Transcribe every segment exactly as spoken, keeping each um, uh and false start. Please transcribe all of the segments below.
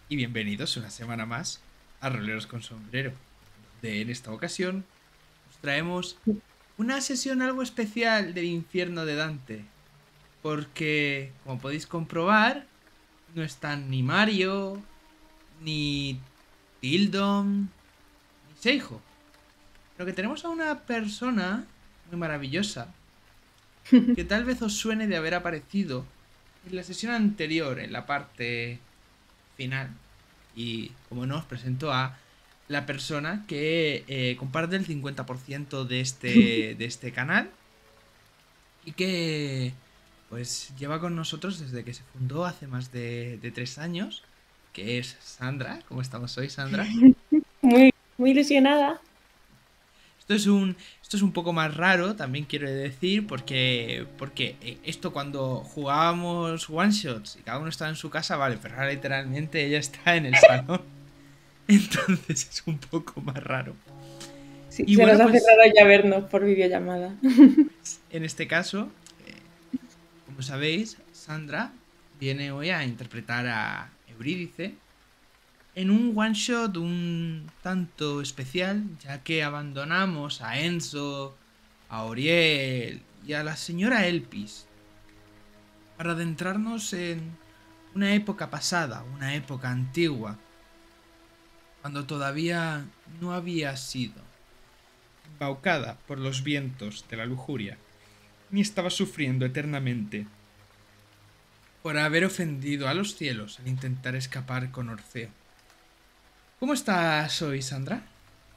Y bienvenidos una semana más a Roleros con Sombrero, donde en esta ocasión os traemos una sesión algo especial del infierno de Dante, porque como podéis comprobar, no están ni Mario, ni Tildon, ni Seijo, pero que tenemos a una persona muy maravillosa que tal vez os suene de haber aparecido en la sesión anterior, en la parte final. Y como no, os presento a la persona que eh, comparte el cincuenta por ciento de este, de este canal y que pues lleva con nosotros desde que se fundó hace más de, de tres años, que es Sandra. ¿Cómo estamos hoy, Sandra? Muy, muy ilusionada. Esto es un, esto es un poco más raro, también quiero decir, porque, porque eh, esto cuando jugábamos one shots y cada uno estaba en su casa, vale, pero ahora literalmente ella está en el salón. Entonces es un poco más raro. Sí, Y se nos bueno, hace pues, raro ya vernos por videollamada. pues en este caso, eh, como sabéis, Sandra viene hoy a interpretar a Eurídice en un one shot un tanto especial, ya que abandonamos a Enzo, a Oriel y a la señora Elpis para adentrarnos en una época pasada, una época antigua, cuando todavía no había sido embaucada por los vientos de la lujuria, ni estaba sufriendo eternamente por haber ofendido a los cielos al intentar escapar con Orfeo. ¿Cómo estás hoy, Sandra?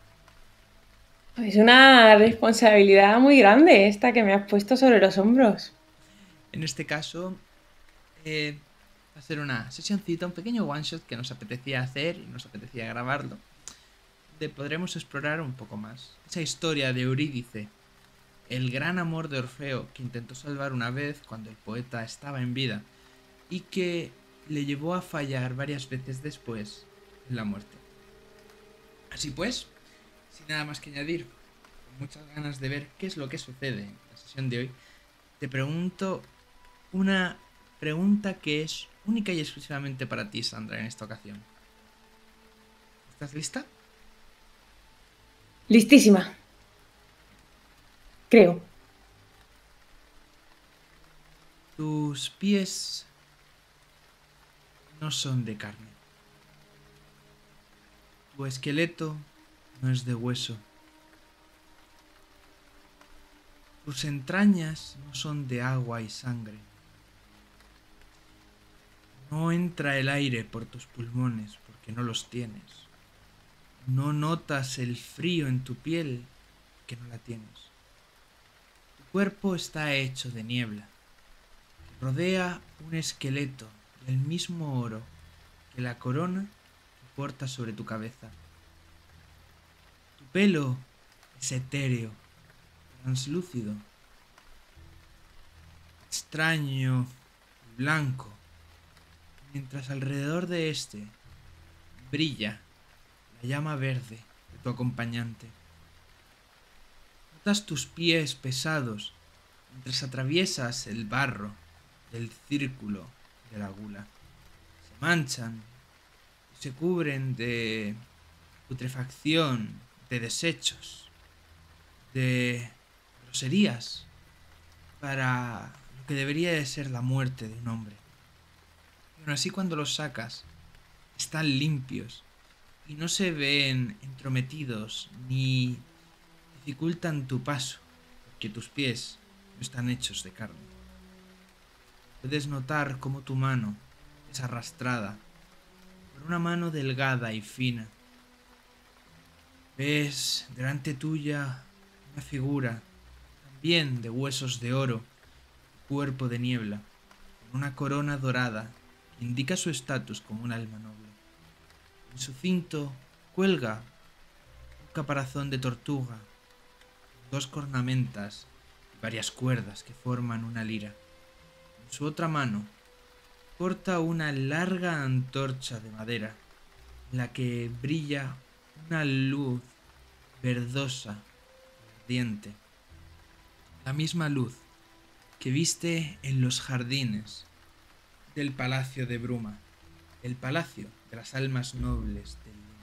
Es una responsabilidad muy grande esta que me has puesto sobre los hombros. En este caso, eh, va a ser una sesioncita, un pequeño one shot que nos apetecía hacer y nos apetecía grabarlo, donde podremos explorar un poco más esa historia de Eurídice, el gran amor de Orfeo que intentó salvar una vez cuando el poeta estaba en vida y que le llevó a fallar varias veces después en la muerte. Así pues, sin nada más que añadir, con muchas ganas de ver qué es lo que sucede en la sesión de hoy, te pregunto una pregunta que es única y exclusivamente para ti, Sandra, en esta ocasión. ¿Estás lista? Listísima, creo. Tus pies no son de carne. Tu esqueleto no es de hueso. Tus entrañas no son de agua y sangre. No entra el aire por tus pulmones porque no los tienes. No notas el frío en tu piel porque no la tienes. Tu cuerpo está hecho de niebla, que rodea un esqueleto del mismo oro que la corona que portas sobre tu cabeza. Tu pelo es etéreo, translúcido, extraño y blanco, mientras alrededor de este brilla la llama verde de tu acompañante. Notas tus pies pesados mientras atraviesas el barro del círculo de la gula. Se manchan y se cubren de putrefacción, de desechos, de groserías para lo que debería de ser la muerte de un hombre. Y aún así cuando los sacas, están limpios y no se ven entrometidos ni dificultan tu paso, porque tus pies no están hechos de carne. Puedes notar cómo tu mano es arrastrada por una mano delgada y fina. Ves delante tuya una figura, también de huesos de oro y cuerpo de niebla, con una corona dorada que indica su estatus como un alma noble. En su cinto cuelga un caparazón de tortuga, con dos cornamentas y varias cuerdas que forman una lira. En su otra mano porta una larga antorcha de madera, en la que brilla una luz verdosa y ardiente, la misma luz que viste en los jardines del Palacio de Bruma, el palacio de las almas nobles del mundo.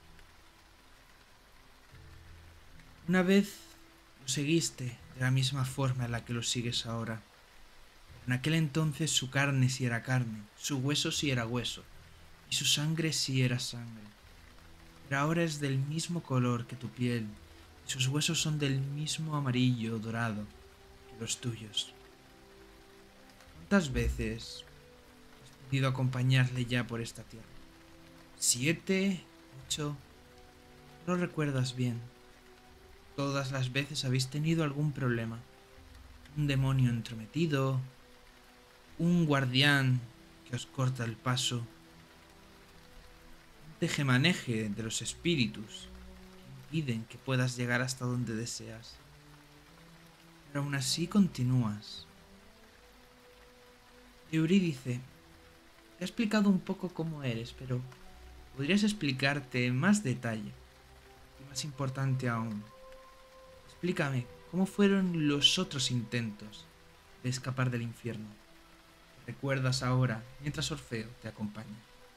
Una vez lo seguiste de la misma forma en la que lo sigues ahora. En aquel entonces su carne sí era carne, su hueso sí era hueso, y su sangre sí era sangre. Pero ahora es del mismo color que tu piel, y sus huesos son del mismo amarillo dorado que los tuyos. ¿Cuántas veces has podido acompañarle ya por esta tierra? ¿Siete? ¿Ocho? No lo recuerdas bien. Todas las veces habéis tenido algún problema. Un demonio entrometido, un guardián que os corta el paso, un tejemaneje de los espíritus que impiden que puedas llegar hasta donde deseas. Pero aún así continúas. Eurídice, te he explicado un poco cómo eres, pero podrías explicarte en más detalle. Y más importante aún, explícame cómo fueron los otros intentos de escapar del infierno. ¿Qué recuerdas ahora mientras Orfeo te acompaña?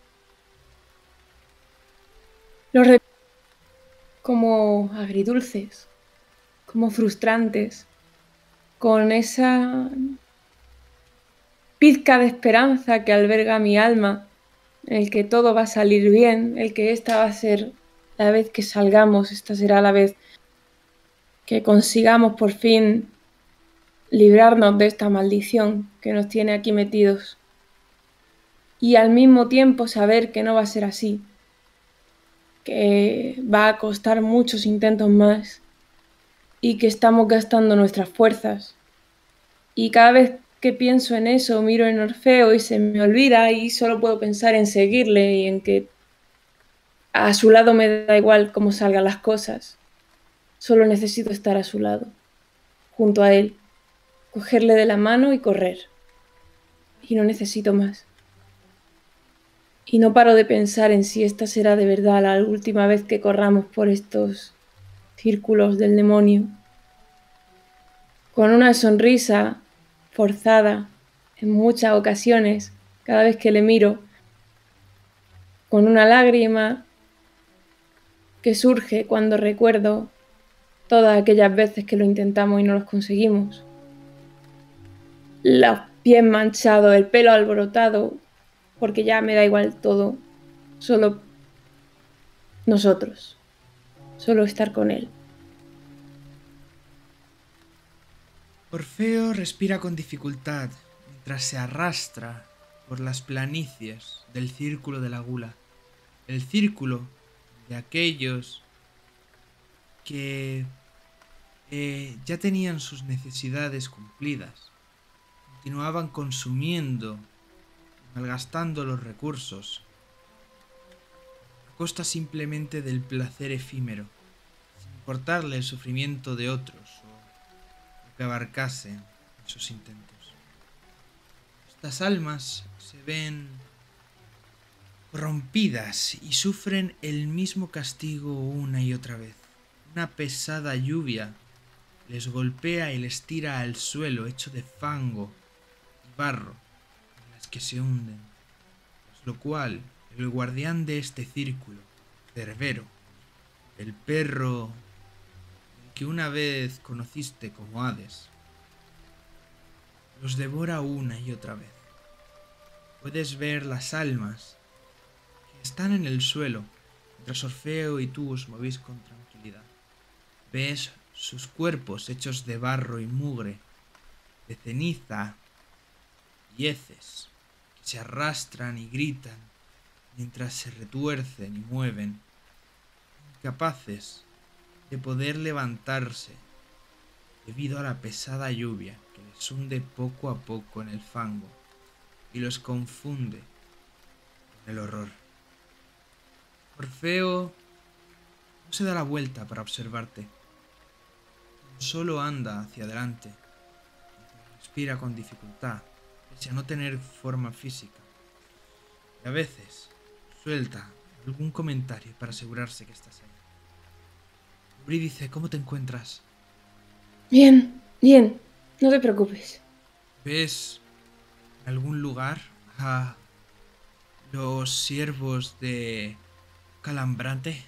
Los recuerdo como agridulces, como frustrantes, con esa pizca de esperanza que alberga mi alma, en el que todo va a salir bien, el que esta va a ser la vez que salgamos, esta será la vez que consigamos por fin librarnos de esta maldición que nos tiene aquí metidos. Y al mismo tiempo saber que no va a ser así, que va a costar muchos intentos más y que estamos gastando nuestras fuerzas. Y cada vez que pienso en eso, miro en Orfeo y se me olvida y solo puedo pensar en seguirle y en que a su lado me da igual cómo salgan las cosas. Solo necesito estar a su lado, junto a él, cogerle de la mano y correr. Y no necesito más. Y no paro de pensar en si esta será de verdad la última vez que corramos por estos círculos del demonio. Con una sonrisa forzada en muchas ocasiones, cada vez que le miro, con una lágrima que surge cuando recuerdo todas aquellas veces que lo intentamos y no los conseguimos. Los pies manchados, el pelo alborotado, porque ya me da igual todo, solo nosotros, solo estar con él. Orfeo respira con dificultad mientras se arrastra por las planicies del círculo de la gula, el círculo de aquellos que eh, ya tenían sus necesidades cumplidas, continuaban consumiendo, malgastando los recursos, a costa simplemente del placer efímero, sin importarle el sufrimiento de otros o lo que abarcasen esos intentos. Estas almas se ven corrompidas y sufren el mismo castigo una y otra vez. Una pesada lluvia les golpea y les tira al suelo hecho de fango y barro en las que se hunden, tras lo cual el guardián de este círculo, Cerbero, el perro que una vez conociste como Hades, los devora una y otra vez. Puedes ver las almas que están en el suelo mientras Orfeo y tú os movéis con tranquilidad. Ves sus cuerpos hechos de barro y mugre, de ceniza y heces, que se arrastran y gritan mientras se retuercen y mueven, incapaces de poder levantarse debido a la pesada lluvia que les hunde poco a poco en el fango y los confunde con el horror. Orfeo no se da la vuelta para observarte, solo anda hacia adelante, respira con dificultad, pese a no tener forma física, y a veces suelta algún comentario para asegurarse que estás ahí. Eurídice, ¿cómo te encuentras? Bien, bien, no te preocupes. ¿Ves en algún lugar a Los siervos de Calambrante.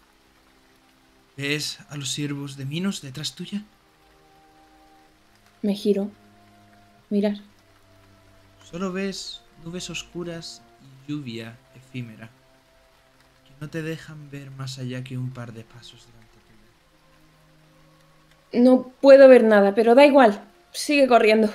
¿Ves a los siervos de Minos detrás tuya? Me giro. Mirar. Solo ves nubes oscuras y lluvia efímera, que no te dejan ver más allá que un par de pasos delante tuya. No puedo ver nada, pero da igual. Sigue corriendo.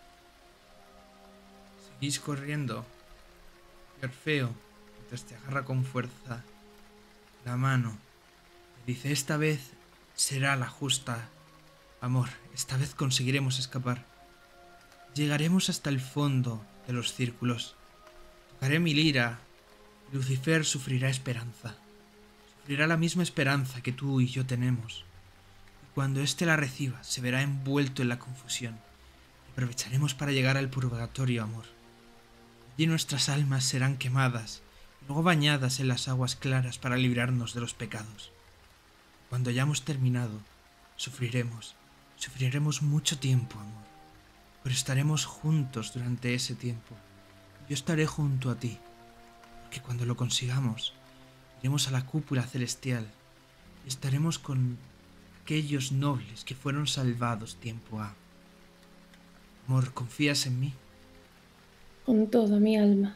Seguís corriendo, y Orfeo, mientras te agarra con fuerza la mano, te dice: esta vez será la justa, amor, esta vez conseguiremos escapar. Llegaremos hasta el fondo de los círculos. Tocaré mi lira y Lucifer sufrirá esperanza. Sufrirá la misma esperanza que tú y yo tenemos. Y cuando éste la reciba, se verá envuelto en la confusión. Y aprovecharemos para llegar al purgatorio, amor. Allí nuestras almas serán quemadas y luego bañadas en las aguas claras para librarnos de los pecados. Cuando hayamos terminado, sufriremos. Sufriremos mucho tiempo, amor. Pero estaremos juntos durante ese tiempo. Yo estaré junto a ti, porque cuando lo consigamos, iremos a la cúpula celestial y estaremos con aquellos nobles que fueron salvados tiempo ha. Amor, ¿confías en mí? Con toda mi alma.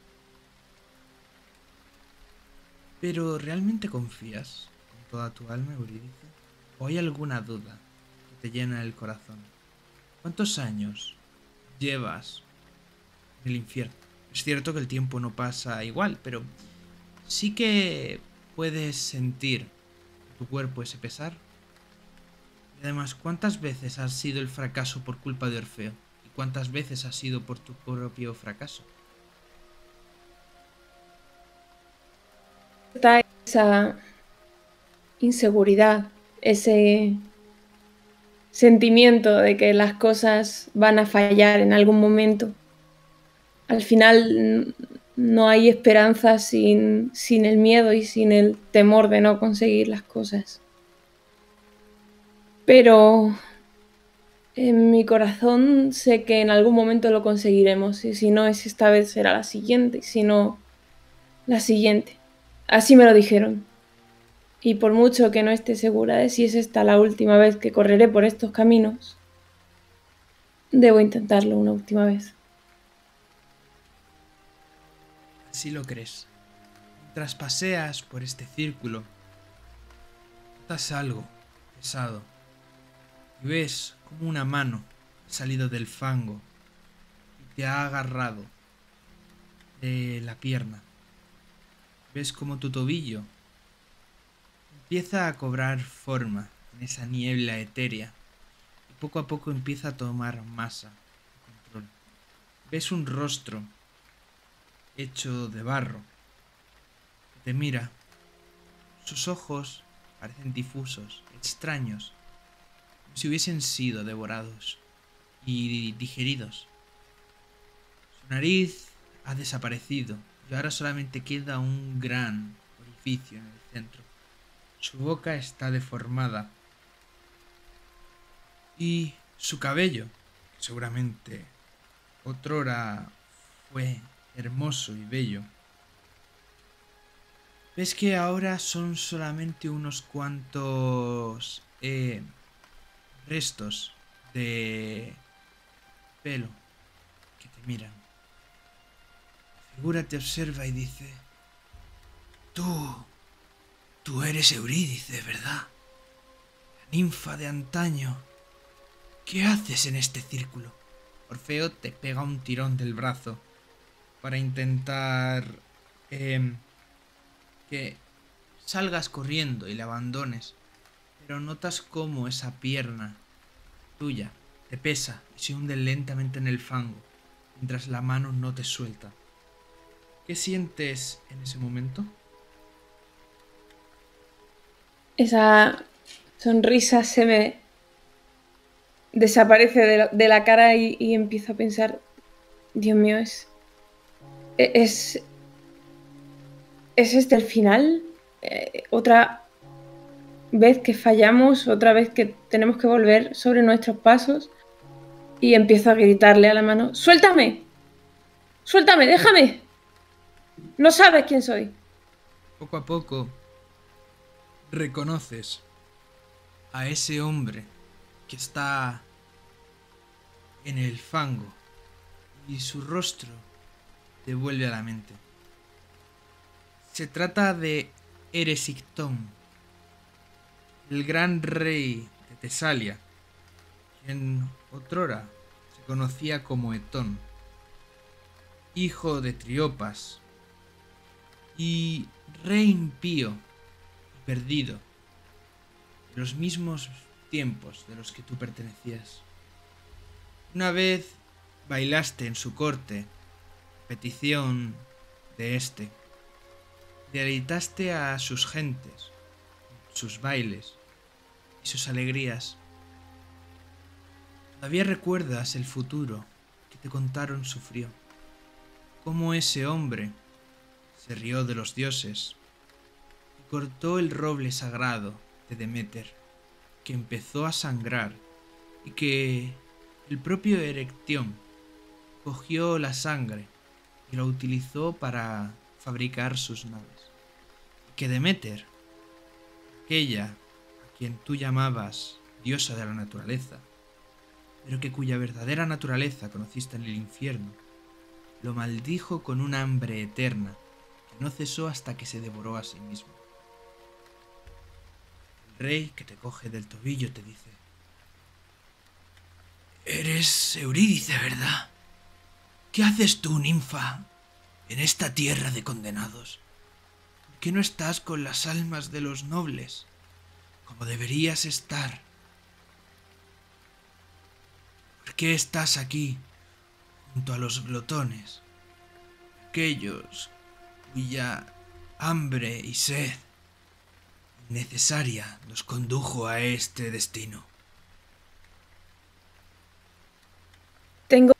¿Pero realmente confías con toda tu alma, Eurídice? ¿O hay alguna duda que te llena el corazón? ¿Cuántos años llevas en el infierno? Es cierto que el tiempo no pasa igual, pero sí que puedes sentir en tu cuerpo ese pesar. Y además, ¿cuántas veces has sido el fracaso por culpa de Orfeo? ¿Y cuántas veces ha sido por tu propio fracaso? Está esa inseguridad, ese sentimiento de que las cosas van a fallar en algún momento. Al final no hay esperanza sin, sin el miedo y sin el temor de no conseguir las cosas. Pero en mi corazón sé que en algún momento lo conseguiremos, y si no es esta vez será la siguiente, y si no, la siguiente. Así me lo dijeron. Y por mucho que no esté segura de si es esta la última vez que correré por estos caminos, debo intentarlo una última vez. Así lo crees. Mientras paseas por este círculo, notas algo pesado y ves como una mano ha salido del fango y te ha agarrado de la pierna. Ves como tu tobillo empieza a cobrar forma en esa niebla etérea y poco a poco empieza a tomar masa y control. Ves un rostro hecho de barro que te mira. Sus ojos parecen difusos, extraños, como si hubiesen sido devorados y digeridos. Su nariz ha desaparecido y ahora solamente queda un gran orificio en el centro. Su boca está deformada y su cabello, que seguramente otrora fue hermoso y bello, ves que ahora son solamente unos cuantos eh, restos de pelo que te miran. La figura te observa y dice: Tú, tú eres Eurídice, ¿verdad? La ninfa de antaño. ¿Qué haces en este círculo? Orfeo te pega un tirón del brazo para intentar eh, que salgas corriendo y le abandones, pero notas cómo esa pierna tuya te pesa y se hunde lentamente en el fango, mientras la mano no te suelta. ¿Qué sientes en ese momento? Esa sonrisa se me desaparece de la, de la cara y, y empiezo a pensar, Dios mío, es, es, ¿es este el final? Eh, otra vez que fallamos, otra vez que tenemos que volver sobre nuestros pasos, y empiezo a gritarle a la mano, ¡suéltame! ¡Suéltame! ¡Déjame! No sabes quién soy. Poco a poco reconoces a ese hombre que está en el fango y su rostro te vuelve a la mente. Se trata de Eresictón, el gran rey de Tesalia, quien otrora se conocía como Etón, hijo de Triopas y rey impío y perdido, de los mismos tiempos de los que tú pertenecías. Una vez bailaste en su corte, a petición de este, deleitaste a sus gentes, sus bailes y sus alegrías. Todavía recuerdas el futuro que te contaron sufrió, cómo ese hombre se rió de los dioses y cortó el roble sagrado de Deméter, que empezó a sangrar y que el propio Erectión cogió la sangre y la utilizó para fabricar sus naves. Y que Deméter, aquella a quien tú llamabas diosa de la naturaleza, pero que cuya verdadera naturaleza conociste en el infierno, lo maldijo con un hambre eterna que no cesó hasta que se devoró a sí mismo. El rey que te coge del tobillo te dice: «Eres Eurídice, ¿verdad? ¿Qué haces tú, ninfa, en esta tierra de condenados? ¿Por qué no estás con las almas de los nobles, como deberías estar? ¿Por qué estás aquí, junto a los glotones, aquellos cuya hambre y sed innecesaria nos condujo a este destino?» Tengo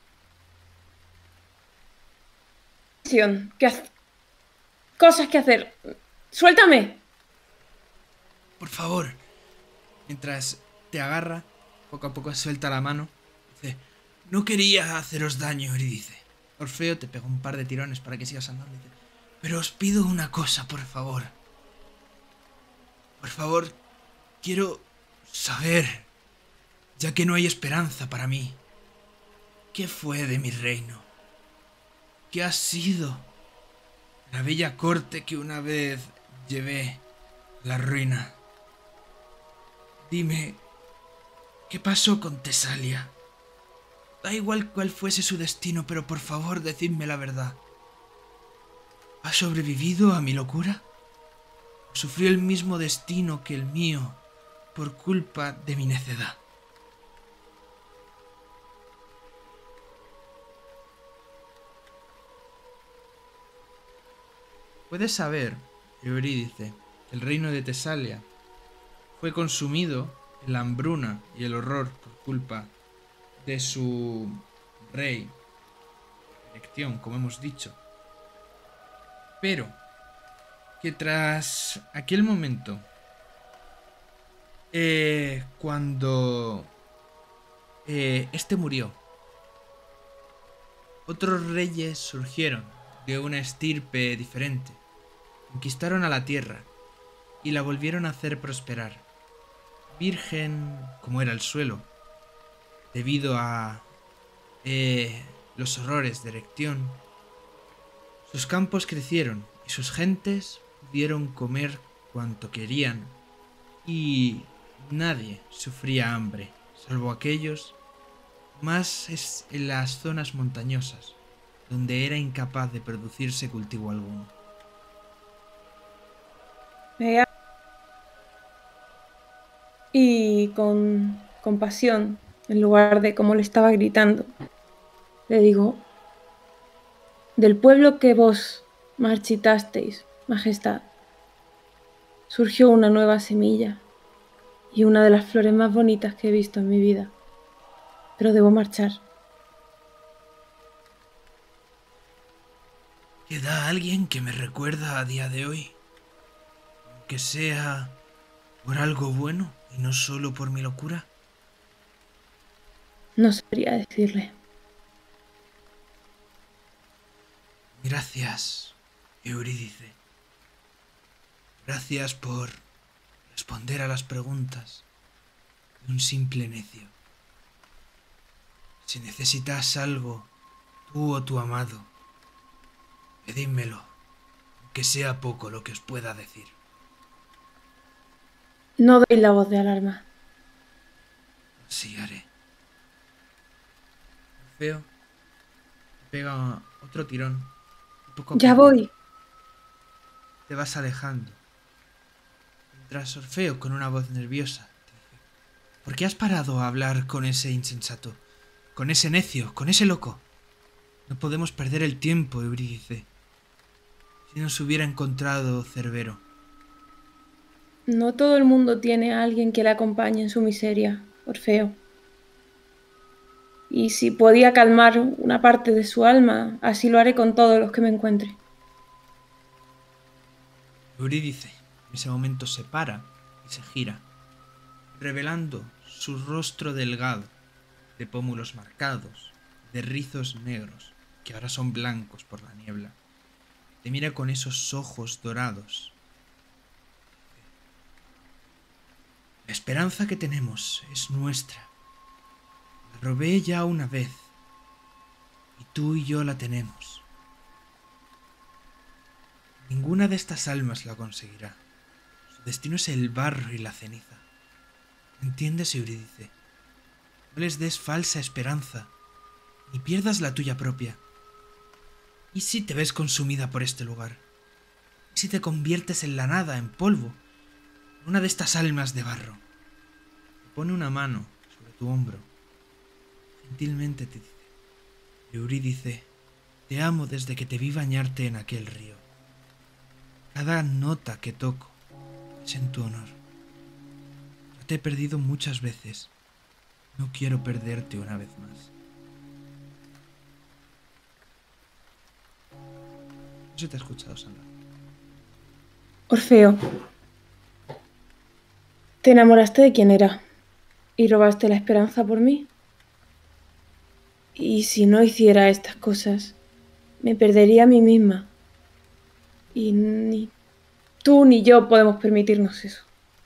que hacer cosas que hacer. ¡Suéltame! Por favor. Mientras te agarra, poco a poco suelta la mano. Dice: «No quería haceros daño, Eurídice». Orfeo te pega un par de tirones para que sigas andando. Dice: «Pero os pido una cosa, por favor. Por favor, quiero saber, ya que no hay esperanza para mí, ¿qué fue de mi reino? ¿Qué ha sido la bella corte que una vez llevé a la ruina? Dime, ¿qué pasó con Tesalia? Da igual cuál fuese su destino, pero por favor, decidme la verdad. ¿Ha sobrevivido a mi locura? ¿O sufrió el mismo destino que el mío por culpa de mi necedad?» Puedes saber, Eurídice, que el reino de Tesalia fue consumido en la hambruna y el horror por culpa de su rey, Erectión, como hemos dicho. Pero que tras aquel momento, eh, cuando eh, este murió, otros reyes surgieron de una estirpe diferente, conquistaron a la tierra y la volvieron a hacer prosperar, virgen como era el suelo, debido a eh, los horrores de Erectión. Sus campos crecieron y sus gentes pudieron comer cuanto querían y nadie sufría hambre, salvo aquellos más en las zonas montañosas, donde era incapaz de producirse cultivo alguno. Y con compasión, en lugar de como le estaba gritando, le digo: «Del pueblo que vos marchitasteis, Majestad, surgió una nueva semilla y una de las flores más bonitas que he visto en mi vida. Pero debo marchar». ¿Queda alguien que me recuerda a día de hoy? Aunque sea por algo bueno y no solo por mi locura. No sabría decirle. Gracias, Eurídice, gracias por responder a las preguntas de un simple necio. Si necesitas algo, tú o tu amado, pedídmelo, aunque sea poco lo que os pueda decir. No doy la voz de alarma. Así haré. Orfeo pega otro tirón y poco a Ya poco voy. te vas alejando. Mientras Orfeo, con una voz nerviosa, te dice: ¿por qué has parado a hablar con ese insensato? Con ese necio, con ese loco. No podemos perder el tiempo, Eurídice. Si nos hubiera encontrado Cerbero. No todo el mundo tiene a alguien que le acompañe en su miseria, Orfeo. Y si podía calmar una parte de su alma, así lo haré con todos los que me encuentre. Eurídice en ese momento se para y se gira, revelando su rostro delgado, de pómulos marcados, de rizos negros, que ahora son blancos por la niebla. Te mira con esos ojos dorados. La esperanza que tenemos es nuestra. La robé ya una vez, y tú y yo la tenemos. Ninguna de estas almas la conseguirá. Su destino es el barro y la ceniza. ¿Entiendes, Eurídice? No les des falsa esperanza, ni pierdas la tuya propia. ¿Y si te ves consumida por este lugar? ¿Y si te conviertes en la nada, en polvo, en una de estas almas de barro? Te pone una mano sobre tu hombro. Gentilmente te dice: Eurídice, te amo desde que te vi bañarte en aquel río. Cada nota que toco es en tu honor. Yo te he perdido muchas veces. No quiero perderte una vez más. No se te ha escuchado, Sandra. Orfeo, te enamoraste de quien era y robaste la esperanza por mí. Y si no hiciera estas cosas, me perdería a mí misma. Y ni tú ni yo podemos permitirnos eso.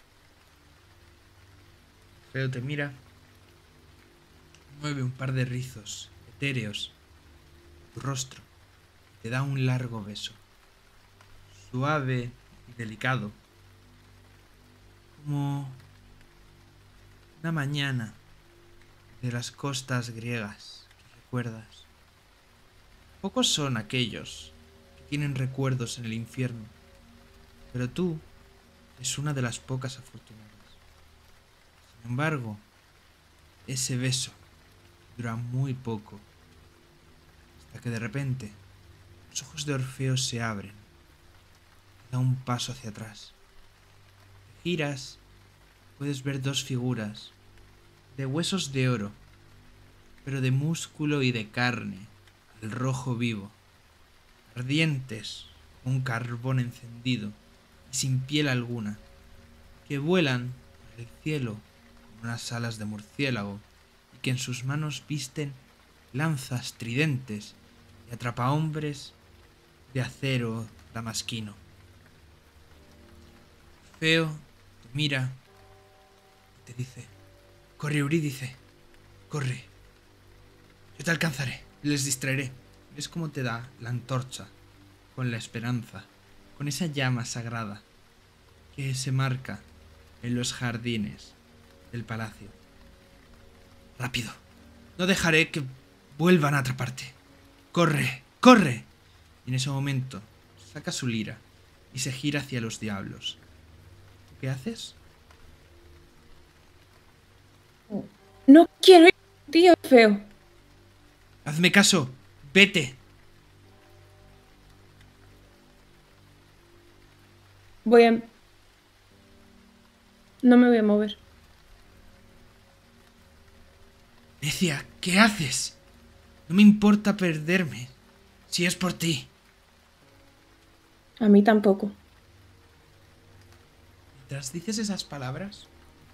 Feo te mira, mueve un par de rizos etéreos en tu rostro y te da un largo beso, suave y delicado, como una mañana de las costas griegas que recuerdas. Pocos son aquellos que tienen recuerdos en el infierno, pero tú eres una de las pocas afortunadas. Sin embargo, ese beso dura muy poco, hasta que de repente los ojos de Orfeo se abren y da un paso hacia atrás. Te giras, puedes ver dos figuras de huesos de oro, pero de músculo y de carne, al rojo vivo, ardientes como un carbón encendido y sin piel alguna, que vuelan por el cielo con unas alas de murciélago y que en sus manos visten lanzas tridentes y atrapahombres de acero damasquino. Feo te mira y te dice: corre, Eurídice, corre. Yo te alcanzaré, les distraeré. ¿Ves cómo te da la antorcha con la esperanza, con esa llama sagrada que se marca en los jardines del palacio? Rápido, no dejaré que vuelvan a atraparte. Corre, corre. Y en ese momento saca su lira y se gira hacia los diablos. ¿Tú qué haces? No quiero ir contigo, Orfeo. Hazme caso, vete. Voy a... No me voy a mover. Necia, ¿qué haces? No me importa perderme, si es por ti. A mí tampoco. Mientras dices esas palabras,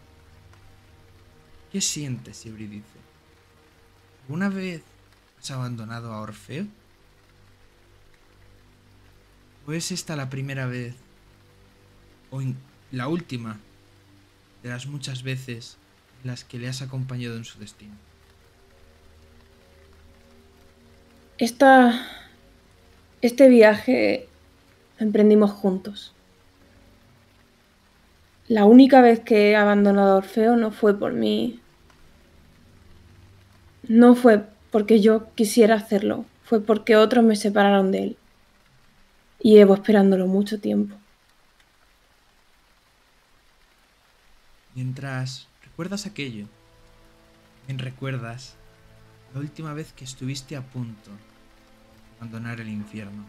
¿qué sientes, Eurídice? ¿Alguna vez has abandonado a Orfeo? ¿O es esta la primera vez, o in- la última, de las muchas veces en las que le has acompañado en su destino? Esta, este viaje lo emprendimos juntos. La única vez que he abandonado a Orfeo no fue por mí, no fue porque yo quisiera hacerlo, fue porque otros me separaron de él. Y llevo esperándolo mucho tiempo. Mientras recuerdas aquello, también recuerdas la última vez que estuviste a punto de abandonar el infierno.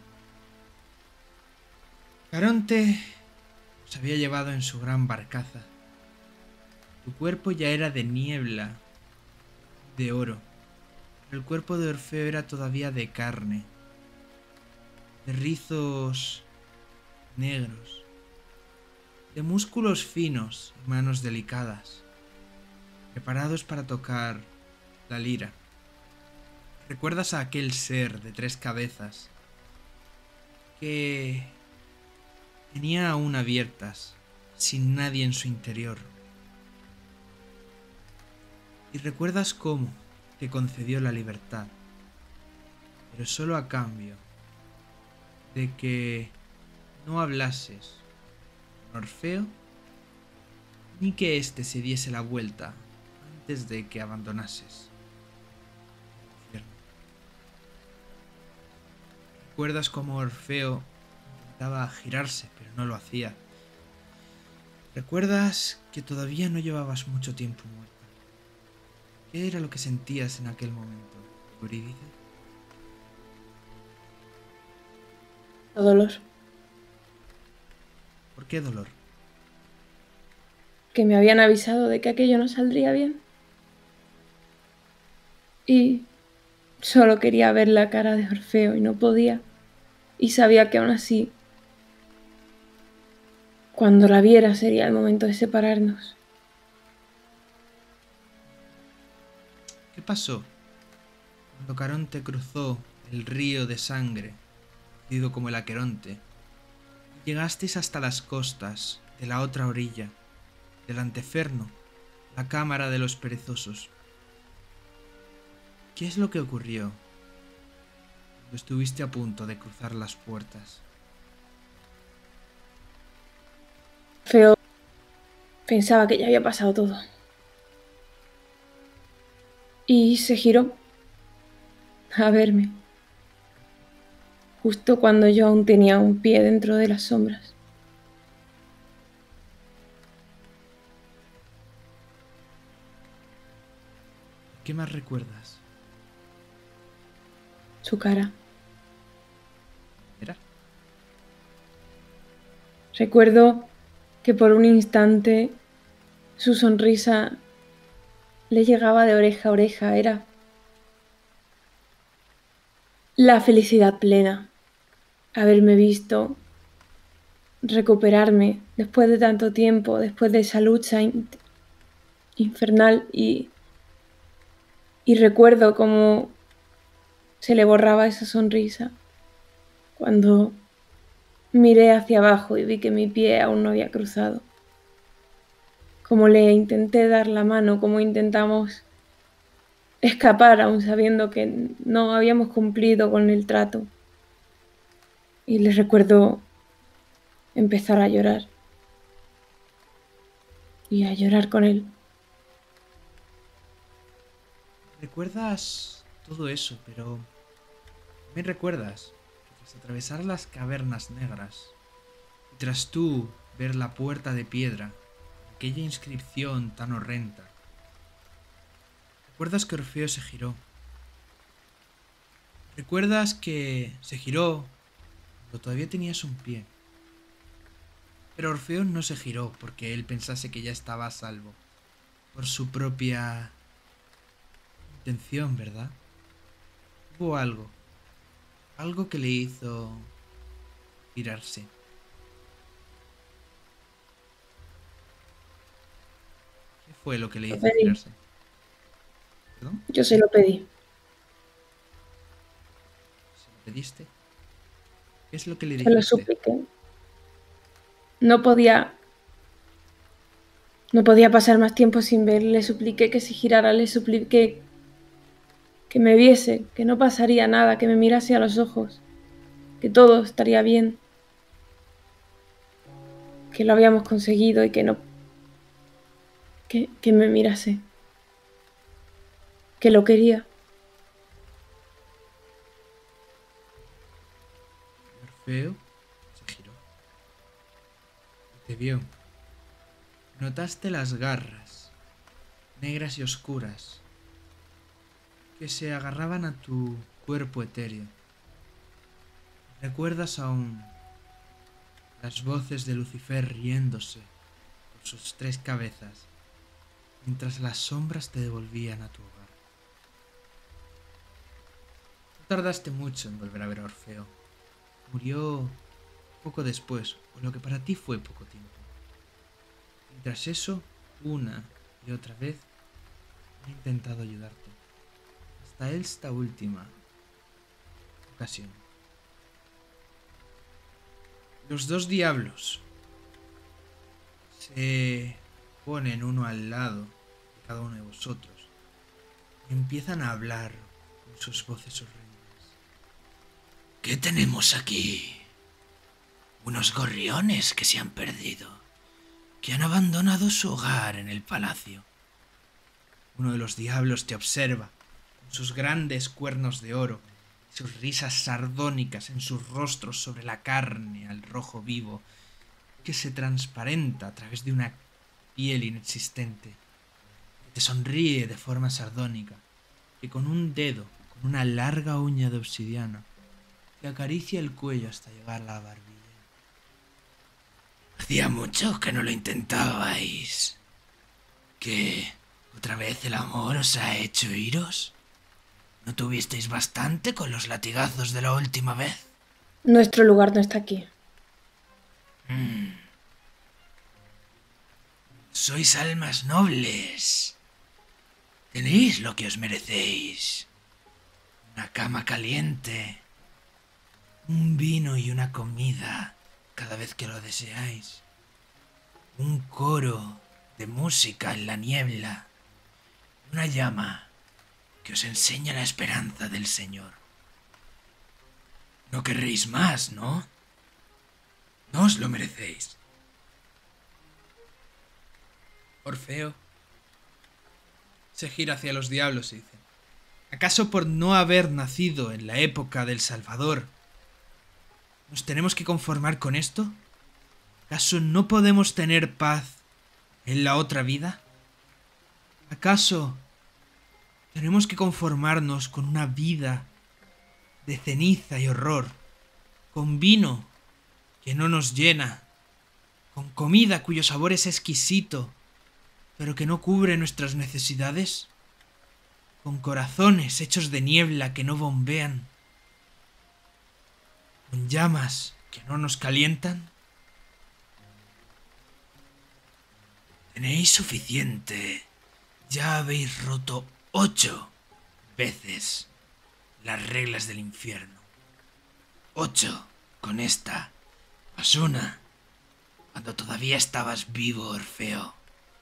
Caronte os había llevado en su gran barcaza. Tu cuerpo ya era de niebla, de oro, pero el cuerpo de Orfeo era todavía de carne, de rizos negros, de músculos finos y manos delicadas, preparados para tocar la lira. ¿Recuerdas a aquel ser de tres cabezas que tenía aún abiertas, sin nadie en su interior? Y recuerdas cómo te concedió la libertad, pero solo a cambio de que no hablases con Orfeo ni que éste se diese la vuelta antes de que abandonases el infierno. Recuerdas cómo Orfeo intentaba girarse, pero no lo hacía. Recuerdas que todavía no llevabas mucho tiempo muerta. ¿Qué era lo que sentías en aquel momento, Eurídice? Dolor. ¿Por qué dolor? Que me habían avisado de que aquello no saldría bien. Y solo quería ver la cara de Orfeo y no podía. Y sabía que aún así, cuando la viera sería el momento de separarnos. ¿Qué pasó cuando Caronte cruzó el río de sangre, conocido como el Aqueronte, y llegasteis hasta las costas de la otra orilla, del Anteferno, la cámara de los perezosos? ¿Qué es lo que ocurrió cuando estuviste a punto de cruzar las puertas? Orfeo pensaba que ya había pasado todo. Y se giró a verme, justo cuando yo aún tenía un pie dentro de las sombras. ¿Qué más recuerdas? Su cara. ¿Era? Recuerdo que por un instante su sonrisa le llegaba de oreja a oreja. Era la felicidad plena. Haberme visto recuperarme después de tanto tiempo, después de esa lucha in- infernal y, y recuerdo cómo se le borraba esa sonrisa cuando miré hacia abajo y vi que mi pie aún no había cruzado. Como le intenté dar la mano, como intentamos escapar aún sabiendo que no habíamos cumplido con el trato. Y les recuerdo empezar a llorar y a llorar con él. ¿Recuerdas todo eso, pero también recuerdas que tras atravesar las cavernas negras y tras tú ver la puerta de piedra, aquella inscripción tan horrenda, recuerdas que Orfeo se giró? ¿Recuerdas que se giró cuando todavía tenías un pie? Pero Orfeo no se giró porque él pensase que ya estaba a salvo, por su propia intención, ¿verdad? Hubo algo, algo que le hizo girarse. ¿Qué fue lo que le Lo hizo pedí. girarse? ¿Perdón? Yo se lo pedí. ¿Se lo pediste? ¿Qué es lo que le Se lo dijiste? supliqué. No podía... No podía pasar más tiempo sin ver. Le supliqué que se girara, le supliqué que me viese, que no pasaría nada, que me mirase a los ojos, que todo estaría bien, que lo habíamos conseguido y que no... que, que me mirase, que lo quería. Orfeo se giró y te vio. Notaste las garras, negras y oscuras, que se agarraban a tu cuerpo etéreo. Recuerdas aún las voces de Lucifer riéndose por sus tres cabezas, mientras las sombras te devolvían a tu hogar. No tardaste mucho en volver a ver a Orfeo. Murió poco después, o lo que para ti fue poco tiempo. Y tras eso, una y otra vez, he intentado ayudarte. Hasta esta última ocasión. Los dos diablos se ponen uno al lado de cada uno de vosotros y empiezan a hablar con sus voces horribles. ¿Qué tenemos aquí? Unos gorriones que se han perdido, que han abandonado su hogar en el palacio. Uno de los diablos te observa con sus grandes cuernos de oro y sus risas sardónicas en sus rostros sobre la carne al rojo vivo que se transparenta a través de una piel inexistente. Te sonríe de forma sardónica y con un dedo, con una larga uña de obsidiana, te acaricia el cuello hasta llegar a la barbilla. Hacía mucho que no lo intentabais. ¿Qué? ¿Otra vez el amor os ha hecho iros? ¿No tuvisteis bastante con los latigazos de la última vez? Nuestro lugar no está aquí. Mm. Sois almas nobles. Tenéis lo que os merecéis. Una cama caliente, un vino y una comida cada vez que lo deseáis. Un coro de música en la niebla. Una llama que os enseña la esperanza del Señor. No querréis más, ¿no? No os lo merecéis. Orfeo se gira hacia los diablos y dice: ¿acaso por no haber nacido en la época del Salvador nos tenemos que conformar con esto? ¿Acaso no podemos tener paz en la otra vida? ¿Acaso tenemos que conformarnos con una vida de ceniza y horror, con vino que no nos llena, con comida cuyo sabor es exquisito, pero que no cubre nuestras necesidades, con corazones hechos de niebla que no bombean, con llamas que no nos calientan? Tenéis suficiente. Ya habéis roto ocho veces las reglas del infierno. Ocho con esta, más una, cuando todavía estabas vivo, Orfeo.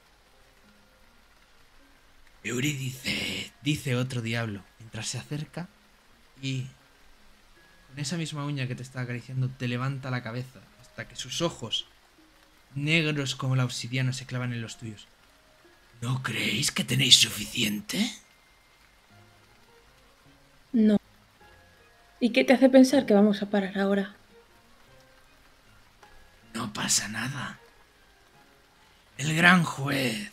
Eurídice, Dice otro diablo, mientras se acerca y con esa misma uña que te está acariciando te levanta la cabeza hasta que sus ojos, negros como la obsidiana, se clavan en los tuyos. ¿no creéis que tenéis suficiente? No. ¿Y qué te hace pensar que vamos a parar ahora? No pasa nada. El gran juez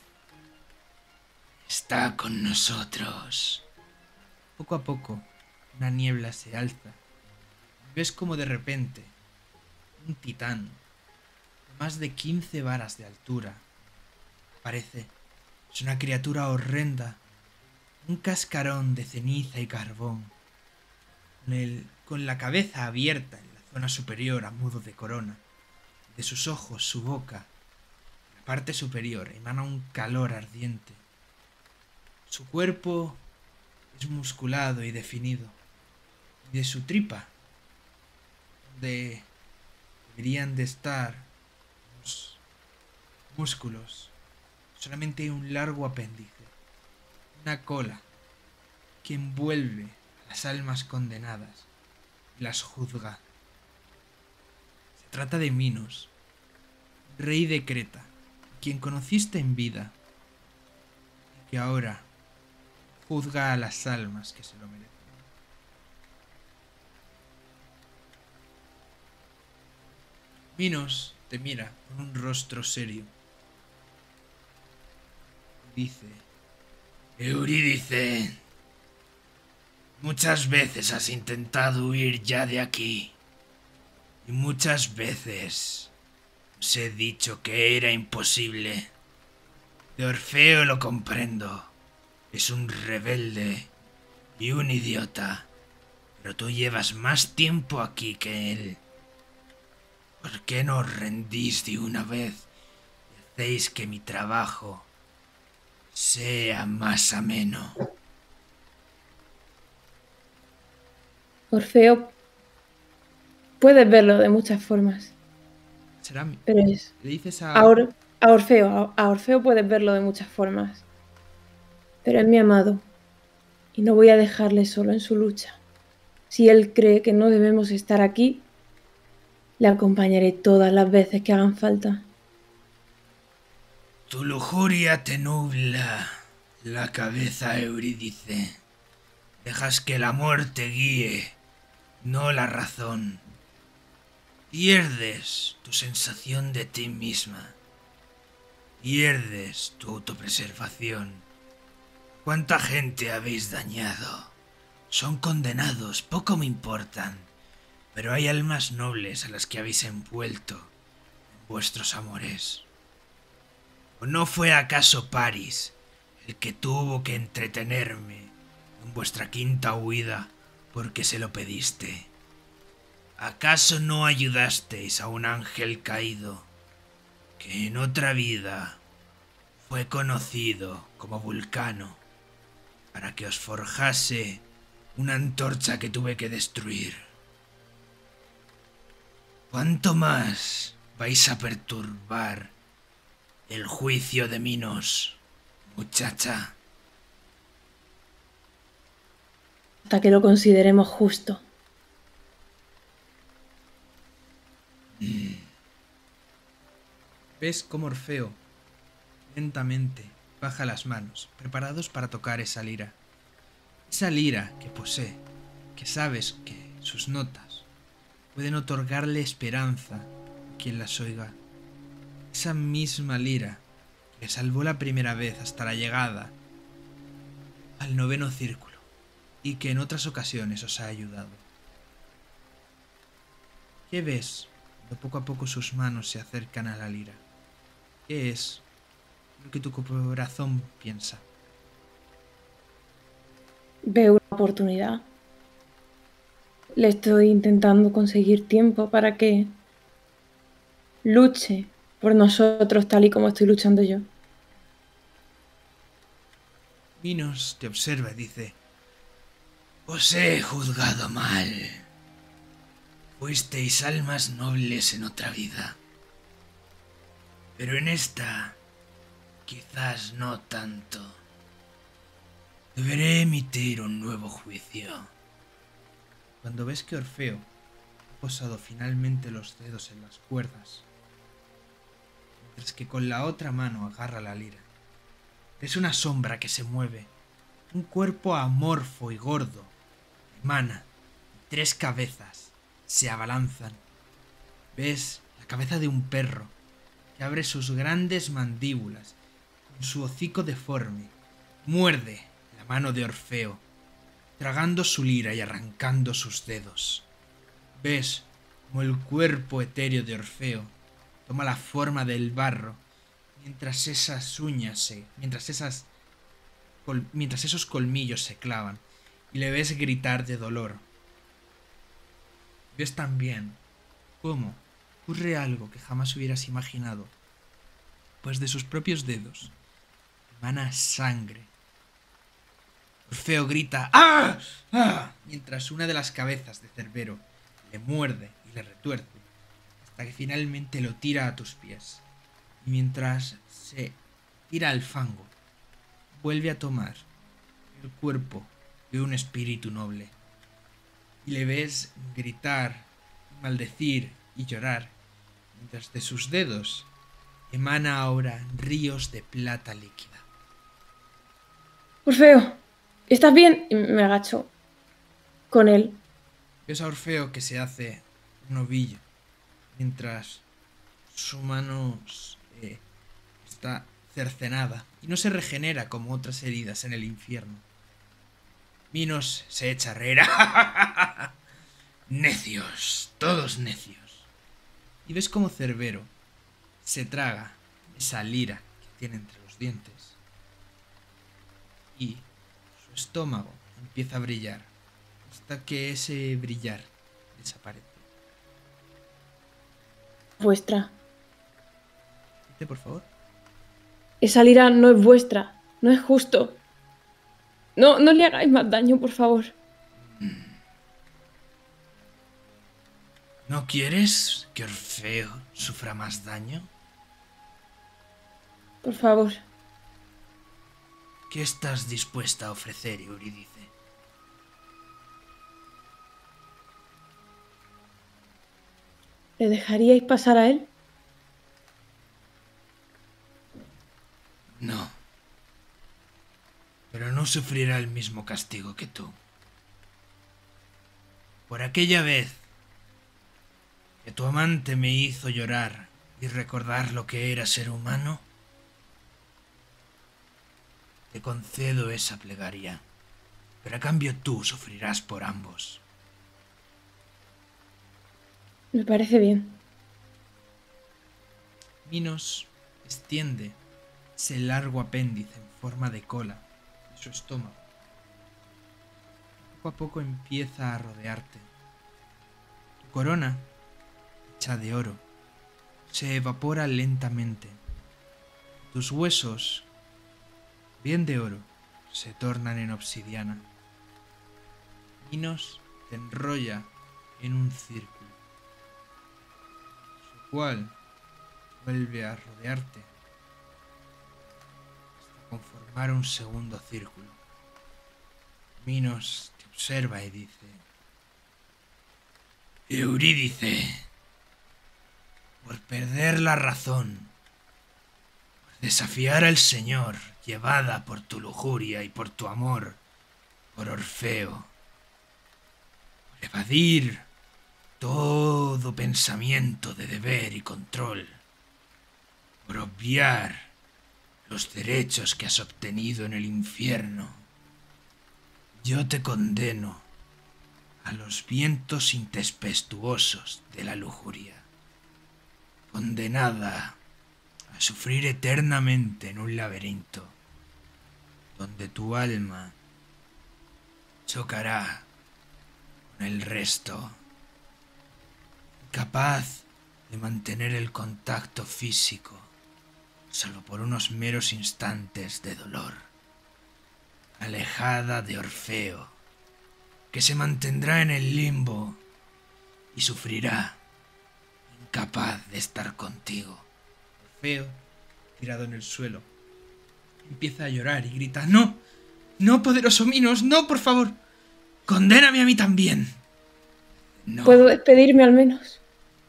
está con nosotros. Poco a poco, una niebla se alza. Ves como de repente un titán de más de quince varas de altura aparece. Es una criatura horrenda, un cascarón de ceniza y carbón, con, el, con la cabeza abierta en la zona superior a modo de corona. De sus ojos, su boca, la parte superior, emana un calor ardiente. Su cuerpo es musculado y definido, y de su tripa donde deberían de estar los músculos, solamente hay un largo apéndice, una cola que envuelve a las almas condenadas y las juzga. Se trata de Minos, rey de Creta, quien conociste en vida y que ahora juzga a las almas que se lo merecen. Minos te mira con un rostro serio. Dice: Eurídice, muchas veces has intentado huir ya de aquí. Y muchas veces os he dicho que era imposible. De Orfeo lo comprendo. Es un rebelde y un idiota. Pero tú llevas más tiempo aquí que él. ¿Por qué no os rendís de una vez y hacéis que mi trabajo sea más ameno? Orfeo, puedes verlo de muchas formas. Será mi... Pero es... Le dices a... A, Or- a Orfeo, a, a Orfeo puedes verlo de muchas formas. Pero es mi amado. Y no voy a dejarle solo en su lucha. Si él cree que no debemos estar aquí, le acompañaré todas las veces que hagan falta. Tu lujuria te nubla la cabeza, Eurídice. Dejas que el amor te guíe, no la razón. Pierdes tu sensación de ti misma. Pierdes tu autopreservación. ¿Cuánta gente habéis dañado? Son condenados, poco me importan. Pero hay almas nobles a las que habéis envuelto en vuestros amores. ¿O no fue acaso Paris el que tuvo que entretenerme en vuestra quinta huida porque se lo pediste? ¿Acaso no ayudasteis a un ángel caído que en otra vida fue conocido como Vulcano para que os forjase una antorcha que tuve que destruir? ¿Cuánto más vais a perturbar el juicio de Minos, muchacha? Hasta que lo consideremos justo. Mm. Ves cómo Orfeo lentamente baja las manos, preparados para tocar esa lira. Esa lira que posee, que sabes que sus notas pueden otorgarle esperanza a quien las oiga. Esa misma lira que le salvó la primera vez hasta la llegada al noveno círculo y que en otras ocasiones os ha ayudado. ¿Qué ves cuando poco a poco sus manos se acercan a la lira? ¿Qué es lo que tu corazón piensa? Veo una oportunidad. Le estoy intentando conseguir tiempo para que luche por nosotros tal y como estoy luchando yo. Minos te observa y dice: Os he juzgado mal. Fuisteis almas nobles en otra vida. Pero en esta, quizás no tanto. Deberé emitir un nuevo juicio. Cuando ves que Orfeo ha posado finalmente los dedos en las cuerdas, mientras que con la otra mano agarra la lira, es una sombra que se mueve, un cuerpo amorfo y gordo, emana, tres cabezas se abalanzan. Ves la cabeza de un perro que abre sus grandes mandíbulas con su hocico deforme, muerde la mano de Orfeo, tragando su lira y arrancando sus dedos. Ves como el cuerpo etéreo de Orfeo toma la forma del barro mientras esas uñas se, mientras esas col, mientras esos colmillos se clavan, y le ves gritar de dolor. Ves también cómo ocurre algo que jamás hubieras imaginado, pues de sus propios dedos emana sangre. Orfeo grita ¡ah! ¡ah! Mientras una de las cabezas de Cerbero le muerde y le retuerce, hasta que finalmente lo tira a tus pies. Y mientras se tira al fango, vuelve a tomar el cuerpo de un espíritu noble. Y le ves gritar, maldecir y llorar, mientras de sus dedos emana ahora ríos de plata líquida. Orfeo, ¿estás bien? Y me agacho con él. Ves a Orfeo que se hace un ovillo, mientras su mano eh, está cercenada y no se regenera como otras heridas en el infierno. Minos se echa a reír. Necios, todos necios. Y ves como Cerbero se traga esa lira que tiene entre los dientes y su estómago empieza a brillar hasta que ese brillar desaparece. Vuestra. Dite, por favor. Esa lira no es vuestra. No es justo. No, no le hagáis más daño, por favor. ¿No quieres que Orfeo sufra más daño? Por favor. ¿Qué estás dispuesta a ofrecer, Eurídice? ¿Le dejaríais pasar a él? No. Pero no sufrirá el mismo castigo que tú. Por aquella vez que tu amante me hizo llorar y recordar lo que era ser humano, te concedo esa plegaria, pero a cambio tú sufrirás por ambos. Me parece bien. Minos extiende ese largo apéndice en forma de cola en su estómago. Poco a poco empieza a rodearte. Tu corona, hecha de oro, se evapora lentamente. Tus huesos, bien de oro, se tornan en obsidiana. Minos te enrolla en un círculo, su cual vuelve a rodearte hasta conformar un segundo círculo. Minos te observa y dice: Eurídice, por perder la razón, por desafiar al Señor, llevada por tu lujuria y por tu amor por Orfeo, por evadir todo pensamiento de deber y control, por obviar los derechos que has obtenido en el infierno, yo te condeno a los vientos intempestuosos de la lujuria, condenada a sufrir eternamente en un laberinto donde tu alma chocará con el resto, incapaz de mantener el contacto físico salvo por unos meros instantes de dolor, alejada de Orfeo, que se mantendrá en el limbo y sufrirá, incapaz de estar contigo. Orfeo, tirado en el suelo, empieza a llorar y grita: ¡No! ¡No, poderoso Minos! ¡No, por favor! ¡Condéname a mí también! No. ¿Puedo despedirme al menos?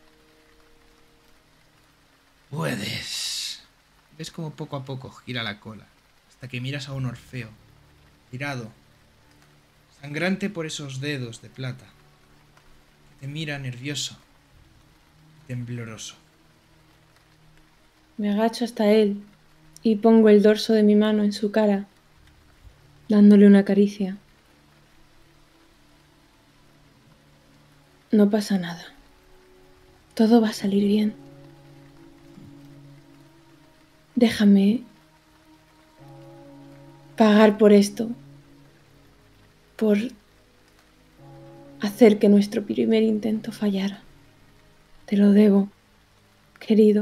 Puedes. Ves como poco a poco gira la cola, hasta que miras a un Orfeo, tirado, sangrante por esos dedos de plata, que te mira nervioso y tembloroso. Me agacho hasta él y pongo el dorso de mi mano en su cara, dándole una caricia. No pasa nada. Todo va a salir bien. Déjame pagar por esto, por hacer que nuestro primer intento fallara. Te lo debo, querido.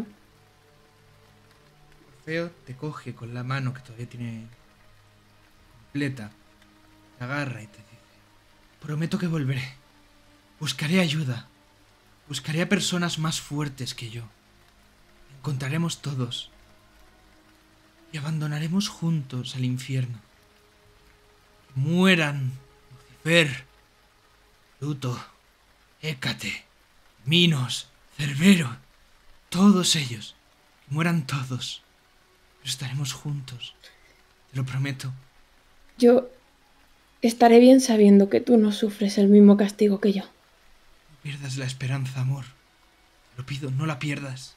Orfeo te coge con la mano que todavía tiene completa, te agarra y te dice: prometo que volveré, buscaré ayuda, Buscaré a personas más fuertes que yo. Encontraremos todos. Y abandonaremos juntos el infierno. Que mueran Lucifer, Pluto, Hécate, Minos, Cerbero, todos ellos. Que mueran todos. Pero estaremos juntos. Te lo prometo. Yo estaré bien sabiendo que tú no sufres el mismo castigo que yo. No pierdas la esperanza, amor. Te lo pido, no la pierdas.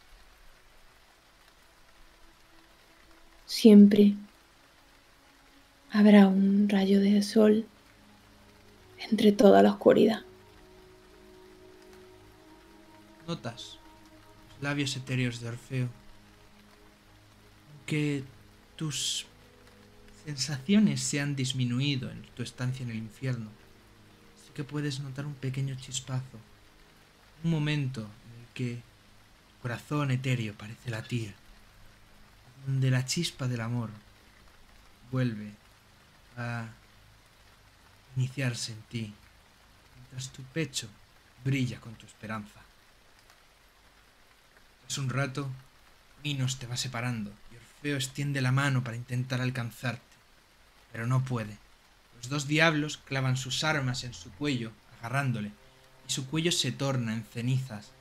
Siempre habrá un rayo de sol entre toda la oscuridad. Notas los labios etéreos de Orfeo. Que tus sensaciones se han disminuido en tu estancia en el infierno. Sí que puedes notar un pequeño chispazo. Un momento en el que tu corazón etéreo parece latir. Donde la chispa del amor vuelve a iniciarse en ti. Mientras tu pecho brilla con tu esperanza. Tras un rato, Minos te va separando y Orfeo extiende la mano para intentar alcanzarte, pero no puede. Los dos diablos clavan sus armas en su cuello, agarrándole, y su cuello se torna en cenizas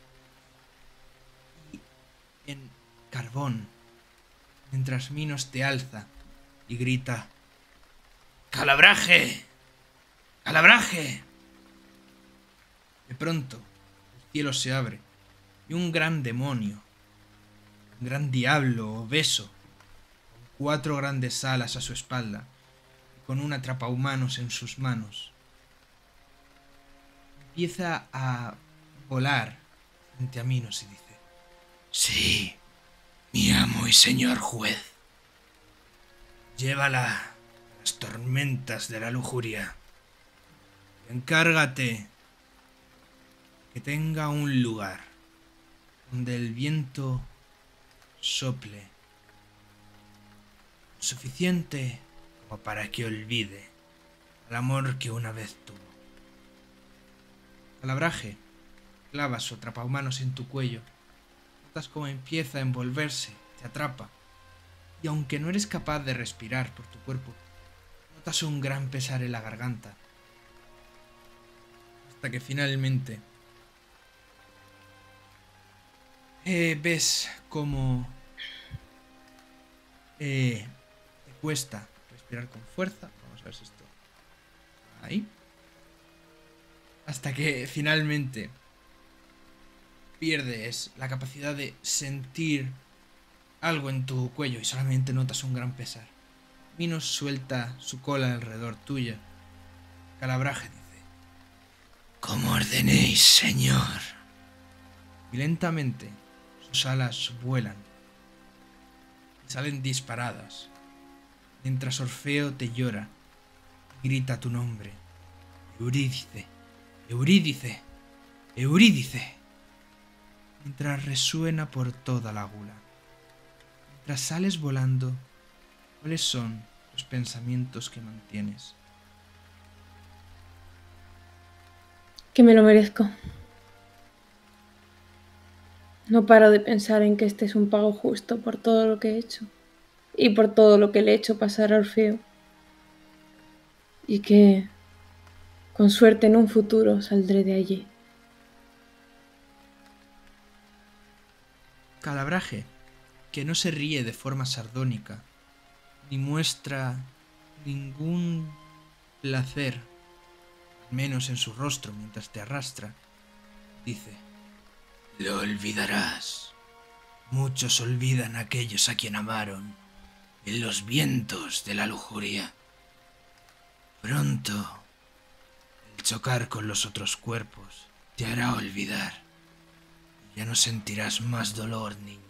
y en carbón, mientras Minos te alza y grita: ¡Calabraje! ¡Calabraje! De pronto, el cielo se abre y un gran demonio, un gran diablo obeso, con cuatro grandes alas a su espalda y con un atrapahumanos en sus manos, empieza a volar frente a Minos y dice: Sí, mi amo y señor juez. llévala a las tormentas de la lujuria. Encárgate que tenga un lugar donde el viento sople suficiente como para que olvide el amor que una vez tuvo. Calabraje clava su atrapahumanos en tu cuello. Notas cómo empieza a envolverse, te atrapa, y aunque no eres capaz de respirar por tu cuerpo, notas un gran pesar en la garganta, hasta que finalmente eh, ves cómo eh, te cuesta respirar con fuerza. Vamos a ver si esto... ahí. Hasta que finalmente pierdes la capacidad de sentir algo en tu cuello y solamente notas un gran pesar. Minos suelta su cola alrededor tuya. Calabraje dice: Como ordenéis, señor. y lentamente sus alas vuelan y salen disparadas, mientras Orfeo te llora y grita tu nombre: Eurídice, Eurídice, Eurídice, mientras resuena por toda la gula. Mientras sales volando, ¿cuáles son los pensamientos que mantienes? Que me lo merezco. No paro de pensar en que este es un pago justo por todo lo que he hecho y por todo lo que le he hecho pasar a Orfeo. Y que, con suerte, en un futuro saldré de allí. Calabraje, que no se ríe de forma sardónica, ni muestra ningún placer, al menos en su rostro mientras te arrastra, dice: Lo olvidarás. Muchos olvidan a aquellos a quien amaron en los vientos de la lujuria. Pronto, el chocar con los otros cuerpos te hará olvidar. Ya no sentirás más dolor, niña.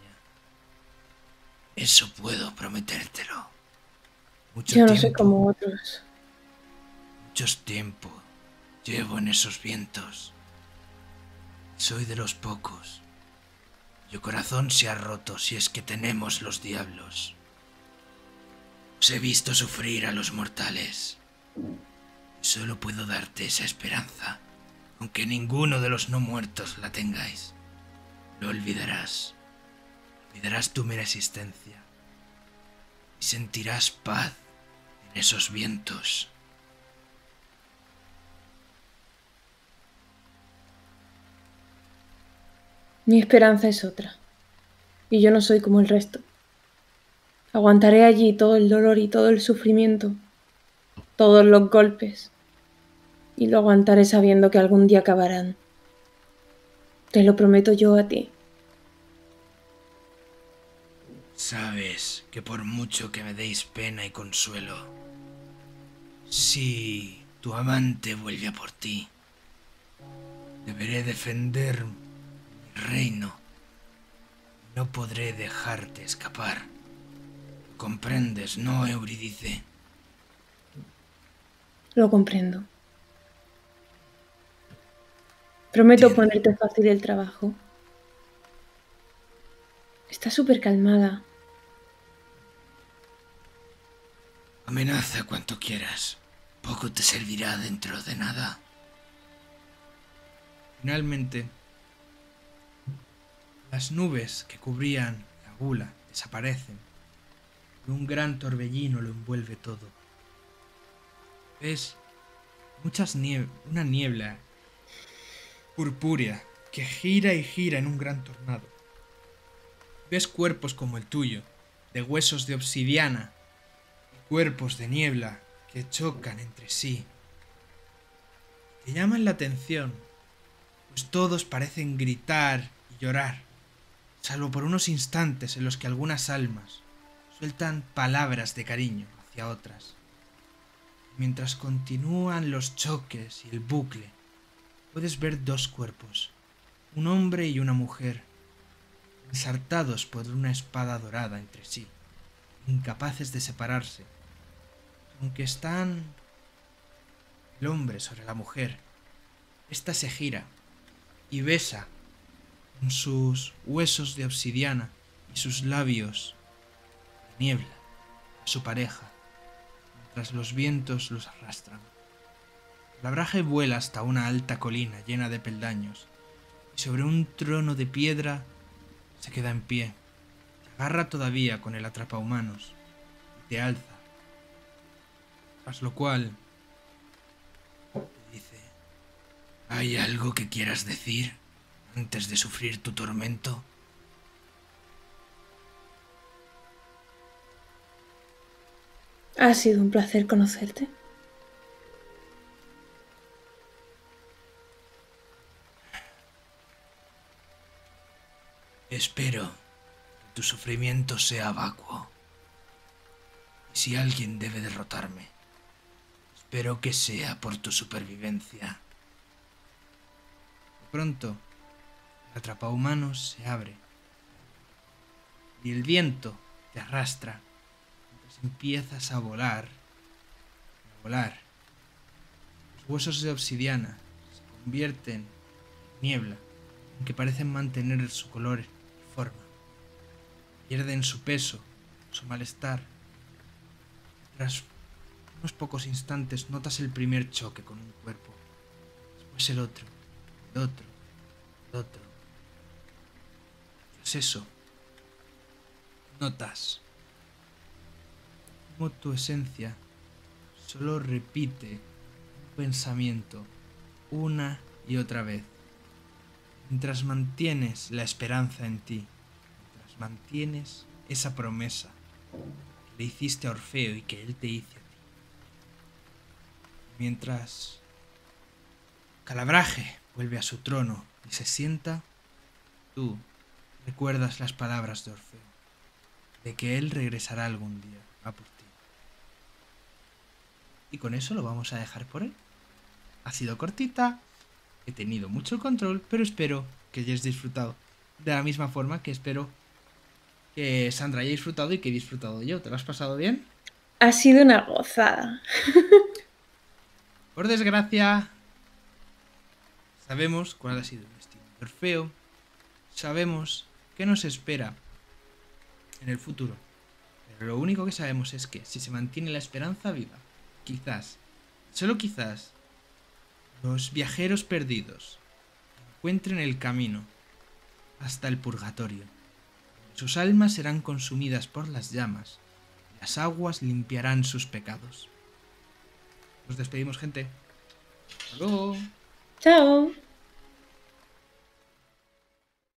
Eso puedo prometértelo. Mucho Yo no tiempo, soy como otros. muchos tiempo llevo en esos vientos. Soy de los pocos cuyo corazón se ha roto si es que tenemos los diablos. Os he visto sufrir a los mortales. Solo puedo darte esa esperanza Aunque ninguno de los no muertos la tengáis, lo olvidarás. Olvidarás tu mera existencia y sentirás paz en esos vientos. Mi esperanza es otra, y yo no soy como el resto. Aguantaré allí todo el dolor y todo el sufrimiento, todos los golpes, y lo aguantaré sabiendo que algún día acabarán. Te lo prometo yo a ti. Sabes que por mucho que me deis pena y consuelo, si tu amante vuelve a por ti, deberé defender mi reino. No podré dejarte escapar. ¿Comprendes, no, Eurídice? Lo comprendo. Prometo Entiendo. ponerte fácil el trabajo. Está súper calmada. Amenaza cuanto quieras. Poco te servirá dentro de nada. Finalmente, las nubes que cubrían la gula desaparecen y un gran torbellino lo envuelve todo. Ves muchas nieb- una niebla purpúrea que gira y gira en un gran tornado. Ves cuerpos como el tuyo, de huesos de obsidiana, y cuerpos de niebla que chocan entre sí. Te llaman la atención, pues todos parecen gritar y llorar, salvo por unos instantes en los que algunas almas sueltan palabras de cariño hacia otras. Mientras continúan los choques y el bucle, puedes ver dos cuerpos, un hombre y una mujer, ensartados por una espada dorada entre sí, incapaces de separarse, aunque están el hombre sobre la mujer. Esta se gira y besa con sus huesos de obsidiana y sus labios de niebla a su pareja, mientras los vientos los arrastran. El abraje vuela hasta una alta colina llena de peldaños, y sobre un trono de piedra se queda en pie. Te agarra todavía con el atrapahumanos y te alza, tras lo cual te dice: ¿Hay algo que quieras decir antes de sufrir tu tormento? Ha sido un placer conocerte. Espero que tu sufrimiento sea vacuo. Y si alguien debe derrotarme, espero que sea por tu supervivencia. De pronto, el atrapahumanos se abre y el viento te arrastra mientras empiezas a volar, a volar. Los huesos de obsidiana se convierten en niebla, aunque parecen mantener su color y forma. Pierden su peso, su malestar. Tras unos pocos instantes notas el primer choque con un cuerpo, después el otro, el otro, el otro. Tras eso, notas cómo tu esencia solo repite un pensamiento una y otra vez, mientras mantienes la esperanza en ti, mientras mantienes esa promesa que le hiciste a Orfeo y que él te hizo a ti. Mientras Calabraje vuelve a su trono y se sienta, tú recuerdas las palabras de Orfeo, de que él regresará algún día a por ti. Y con eso lo vamos a dejar por hoy. Ha sido cortita, he tenido mucho control, pero espero que hayáis disfrutado de la misma forma que espero que Sandra haya disfrutado y que he disfrutado yo. ¿Te lo has pasado bien? Ha sido una gozada. Por desgracia, sabemos cuál ha sido el destino de Orfeo, sabemos qué nos espera en el futuro, pero lo único que sabemos es que si se mantiene la esperanza viva, quizás, solo quizás, los viajeros perdidos encuentren el camino hasta el purgatorio. Sus almas serán consumidas por las llamas. Las aguas limpiarán sus pecados. Nos despedimos, gente. Hasta luego. Chao.